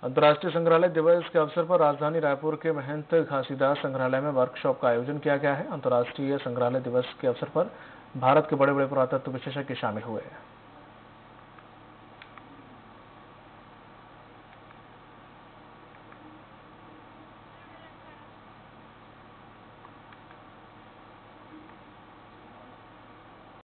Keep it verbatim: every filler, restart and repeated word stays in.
अंतर्राष्ट्रीय संग्रहालय दिवस के अवसर पर राजधानी रायपुर के महंत घासीदास संग्रहालय में वर्कशॉप का आयोजन किया गया है। अंतर्राष्ट्रीय संग्रहालय दिवस के अवसर पर भारत के बड़े बड़े पुरातत्व विशेषज्ञ शामिल हुए।